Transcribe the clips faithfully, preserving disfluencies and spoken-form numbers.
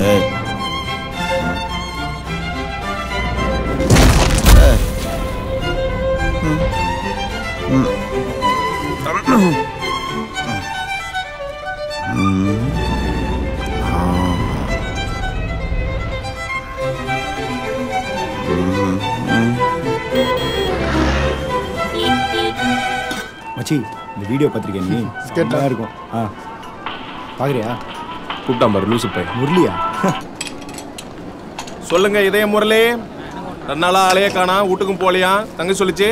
மச்சி இந்த வீடியோ பார்த்திருக்கேன் நீ ஸ்கெட்லாம் இருக்கும் ஆ பார்க்குறியா கூப்பிட்டான் பாரு லூசு பை முரளியா சொல்லுங்க இதே முரளி ரெண்டு நாளா ஆளையே காணா வீட்டுக்கும் போலியா தங்க சொல்லிச்சு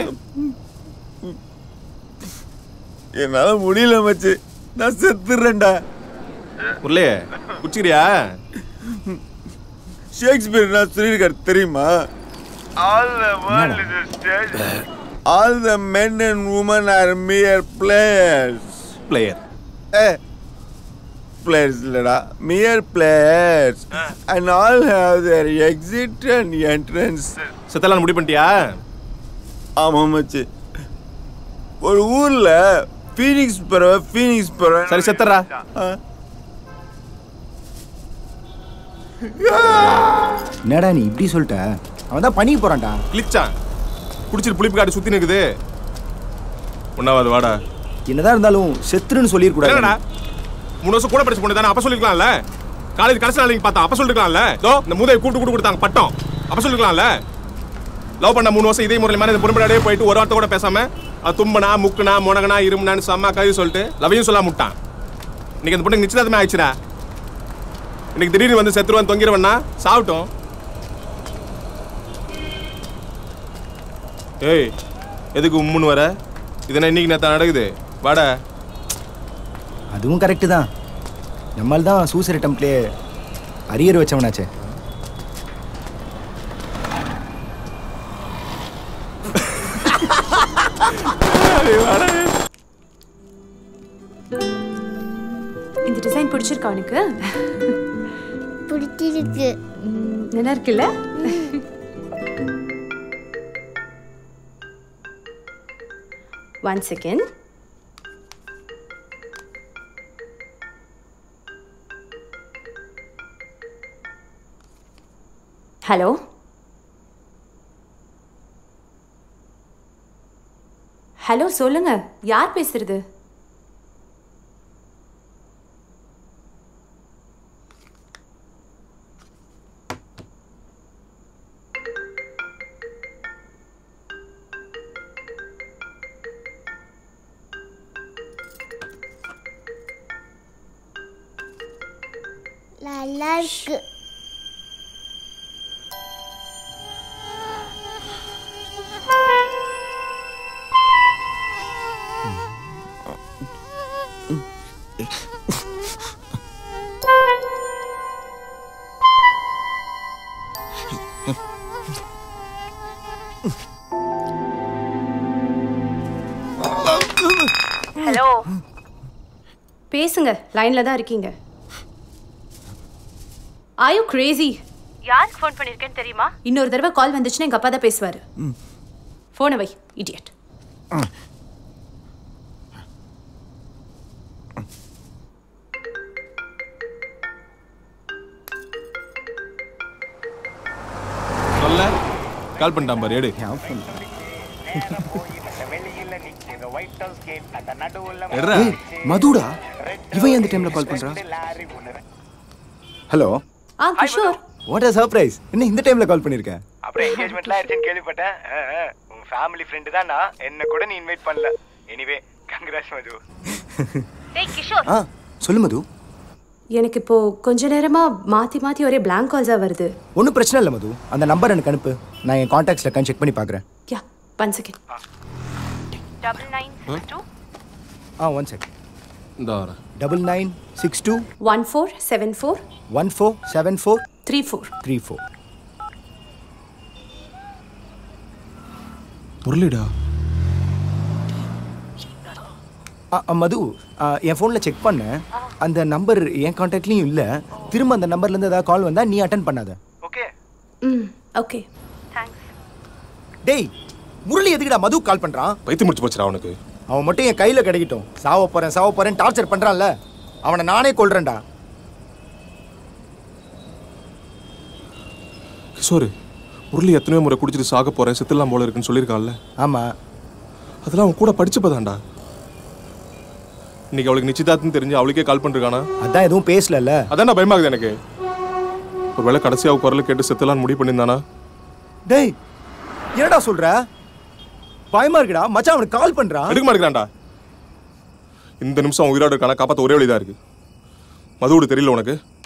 என்னால முடியல மச்சி நான் செத்துறேன்டா முரளி குடிச்சிக்கிறியா ஷேக்ஸ்பியர் நான் சொல்லியிருக்காரு தெரியுமா all the world is a stage all the men and women are mere players player eh players இல்லடா mere players and all have their exit and entrance செத்தலாம் முடிவு பண்ணிட்டியா ஆமா மச்சி ஒரு ஊர்ல ஃபீனிக்ஸ் பறவை ஃபீனிக்ஸ் பறவை சரி செத்தறா என்னடா நீ இப்படி சொல்லிட்ட அவன் தான் பண்ணிக்க போறான்டா கிளிச்சான் குடிச்சிட்டு புளிப்பு காட்டு சுத்தி நிக்குது ஒன்னாவது வாடா என்னதான் இருந்தாலும் செத்துருன்னு சொல்லிருக்கூடாது என்னடா மூணு வருஷம் கூட படிச்சு போனதானே அப்ப சொல்லிருக்கலாம்ல காலேஜ் கடைசி நாளைக்கு பார்த்தா அப்ப சொல்லிருக்கலாம்ல தோ இந்த மூதையை கூட்டு கூட்டு கொடுத்தாங்க பட்டம் அப்ப சொல்லிருக்கலாம்ல லவ் பண்ண மூணு வருஷம் இதே முறையில் மாதிரி பொறுமையாடே போயிட்டு ஒரு வார்த்தை கூட பேசாம அது தும்பனா முக்குனா முனகனா இருமுனான்னு செம்ம கழுவி சொல்லிட்டு லவையும் சொல்ல முட்டான் இன்னைக்கு அந்த பொண்ணுக்கு நிச்சயதார்த்தமே ஆயிடுச்சுடா இன்னைக்கு திடீர்னு வந்து செத்துருவான் தொங்கிடுவன்னா சாப்பிட்டோம் ஏய் எதுக்கு உம்முன்னு வர இதெல்லாம் இன்னைக்கு நேற்று நடக்குது வாடா அதுவும் கரெக்டு தான் நம்மால் தான் சூசைட் அட்டம்ப்ட்லே அரியர் வச்சவனாச்சே இந்த டிசைன் பிடிச்சிருக்கா உனக்கு பிடிச்சிருக்கு நல்லா இருக்குல்ல ஒன் செகண்ட் ஹலோ ஹலோ சொல்லுங்க யார் பேசுறது நல்லா இருக்கு ஹலோ பேசுங்க லைன்ல தான் இருக்கீங்க Are you crazy? யாருக்கு ஃபோன் பண்ணிருக்கேன்னு தெரியுமா? இன்னொரு தடவை கால் வந்துச்சுன்னா எங்க அப்பா தான் பேசுவாரு. ஃபோனை வை, இடியட். சொல்ல கால் பண்ணிட்டான் பாரு எடு. மதுடா இவன் எந்த டைம்ல கால் பண்றான்? Hello ah Kishore what a surprise என்ன இந்த டைம்ல கால் பண்ணிருக்க அப்புறம் என்கேஜ்மென்ட்ல ஆயிடுச்சுன்னு கேள்விப்பட்டேன் உங்க ஃபேமிலி ஃப்ரெண்ட் தான் நான் என்ன கூட நீ இன்வைட் பண்ணல எனிவே கங்க்ராட்ஸ் மது டேய் கிஷோர் ஆ சொல்லு மது எனக்கு இப்போ கொஞ்ச நேரமா மாத்தி மாத்தி ஒரே blank calls ஆ வருது ஒன்றும் பிரச்சனை இல்லை மது அந்த நம்பர் எனக்கு அனுப்பு நான் என் கான்டாக்ட்ஸ்ல கன் செக் பண்ணி பார்க்குறேன் யா one second double nine six two ஆ ஒன் செகண்ட் இந்த வர double nine six two one four seven four one four seven four three four three four முரளிடா மது என் ஃபோனில் செக் பண்ணேன் அந்த நம்பர் என் கான்டாக்ட்லேயும் இல்லை திரும்ப அந்த நம்பர்லேருந்து ஏதாவது கால் வந்தால் நீ அட்டன் பண்ணாத ஓகே ம் ஓகே தேங்க்ஸ் டேய் முரளி எதுக்குடா மது கால் பண்ணுறான் பைத்து முடிச்சு போச்சுடா அவனுக்கு அவன் மட்டும் என் கையில் கிடைக்கட்டும் சாவ போகிறேன் சாவ போகிறேன் டார்ச்சர் பண்ணுறான்ல அவனை நானே கொல்றேன்டா கிஷோர், முரளி எத்தனையோ முறை குடிச்சிட்டு சாக போறேன் செத்துலாம் போல இருக்குன்னு சொல்லியிருக்கான்ல. ஆமா, அதெல்லாம் அவன் கூட படிச்சப்பதான்டா. இன்னைக்கு அவளுக்கு நிச்சயதார்த்தம் தெரிஞ்சு அவளுக்கே கால் பண்ணிருக்கானா? அதான் எதுவும் பேசல. அதான் பயமாகுது எனக்கு. ஒருவேளை கடைசியா அவ குரல் கேட்டு செத்துலான்னு முடிவு பண்ணியிருந்தானா? டேய், என்னடா சொல்ற? பயமா இருக்குடா. மச்சான் அவனுக்கு கால் பண்றான். எடுக்க மாட்டேங்கிறான்டா. இந்த நிமிஷம் உயிரோடு இருக்கானா காப்பாற்ற ஒரே வழிதான் இருக்கு. மதுவோடு தெரியல உனக்கு?